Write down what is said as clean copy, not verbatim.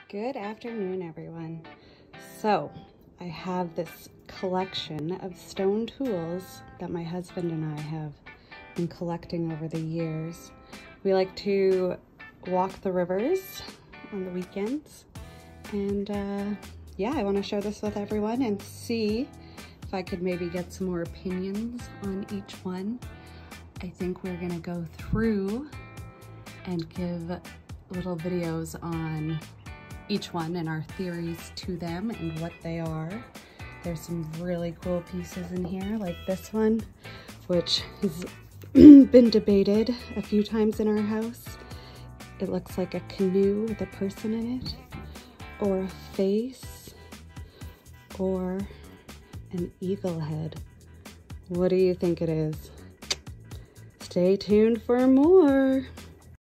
Good afternoon, everyone. So I have this collection of stone tools that my husband and I have been collecting over the years. We like to walk the rivers on the weekends, and yeah, I want to share this with everyone and see if I could maybe get some more opinions on each one. I think we're gonna go through and give little videos on each one and our theories to them and what they are. There's some really cool pieces in here, like this one, which has been debated a few times in our house. It looks like a canoe with a person in it, or a face, or an eagle head. What do you think it is? Stay tuned for more.